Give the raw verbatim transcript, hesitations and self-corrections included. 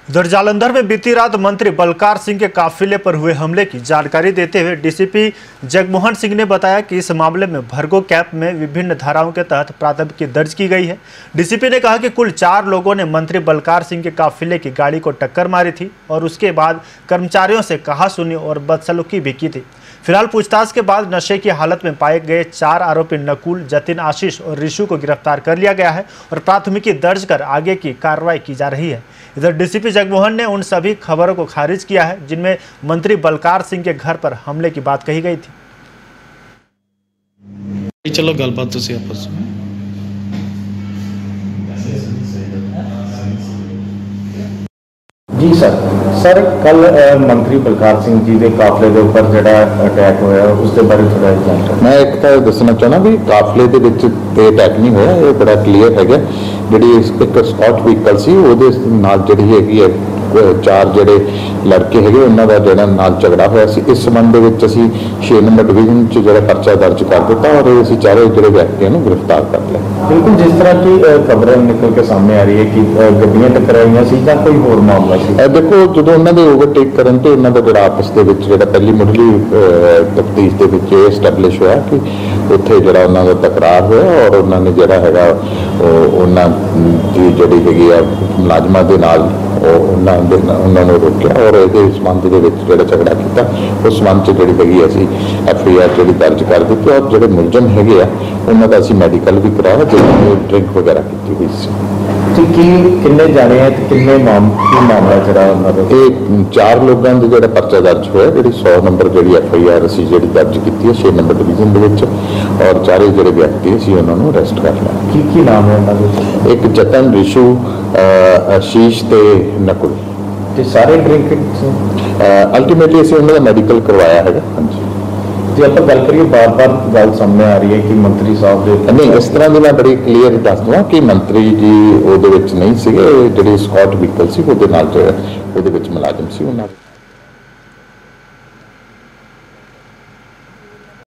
उधर जालंधर में बीती रात मंत्री बलकार सिंह के काफिले पर हुए हमले की जानकारी देते हुए डीसीपी जगमोहन सिंह ने बताया कि इस मामले में भरगो कैंप में विभिन्न धाराओं के तहत प्राथमिकी दर्ज की गई है। डीसीपी ने कहा कि कुल चार लोगों ने मंत्री बलकार सिंह के काफिले की गाड़ी को टक्कर मारी थी और उसके बाद कर्मचारियों से कहासुनी और बदसलूकी भी की थी। फिलहाल पूछताछ के बाद नशे की हालत में पाए गए चार आरोपी नकुल, जतिन, आशीष और ऋषु को गिरफ्तार कर लिया गया है और प्राथमिकी दर्ज कर आगे की कार्रवाई की जा रही है। इधर डीसीपी जगमोहन ने उन सभी खबरों को खारिज किया है जिनमें मंत्री बलकार सिंह के घर पर हमले की बात कही गई थी। चलो गलबात तुसी आपस में जी सर सर कल मंत्री बलकार सिंह जी के काफले के उपर जो अटैक होया उसके बारे थोड़ा जानकारी। मैं एक तो दसना चाहना भी काफले के विच ते अटैक नहीं होया, ये बड़ा क्लीयर है। जी एक स्कॉट व्हीकल सी उहदे नाल जिहड़ी हैगी है चार जोड़े लड़के है उन्होंने जो नाल झगड़ा होया सी। इस संबंध में असी छे नंबर डिवीजन च जो परचा दर्ज कर दिता और असी चारों जोड़े व्यक्तियों को गिरफ्तार कर लिया। बिल्कुल जिस तरह की खबरें निकल के सामने आ रही है कि गड्डियां टकराइयां सी या कोई होर मामला सी। देखो जो उन्होंने ओवरटेक करन ते उन्होंने जो आपस के जो पहली मुढ़ली तफ्तीश के एस्टैबलिश होया कि उत्थे जो उन्होंने तकरार होया और उन्होंने जोड़ा है उन्होंने जी जी है मुलाजमान के नाल उन्होंने रोकया और ये संबंध जो झगड़ा किया उस संबंध से जी असी एफ आई आर जी दर्ज कर दी और जो मुलजम है उन्होंने असी मैडिकल भी कराया जिन्होंने ड्रिंक वगैरह की हुई सी। किन्ने जाने हैं तो किन्ने मामला जो चार लोगों के जो परचा दर्ज होया जी सौ नंबर जी एफ आई आर असी जी दर्ज की है छे नंबर डिवीजन के और चारे जो व्यक्ति असी उन्होंने अरेस्ट कर लिया। की की नाम है? एक जतन, ऋषु, आशीष ते नकुल। सारे ड्रिंक अल्टीमेटली असी उन्होंने मैडिकल करवाया है। हाँ जी जो आप गल करिए बार बार गल सामने आ रही है कि मंत्री साहब दे नहीं इस तरह की मैं बड़ी क्लीयर दस दूँ कि मंत्री जी वो नहीं थे, जी स्कॉट व्हीकल से मुलाजम से उन्होंने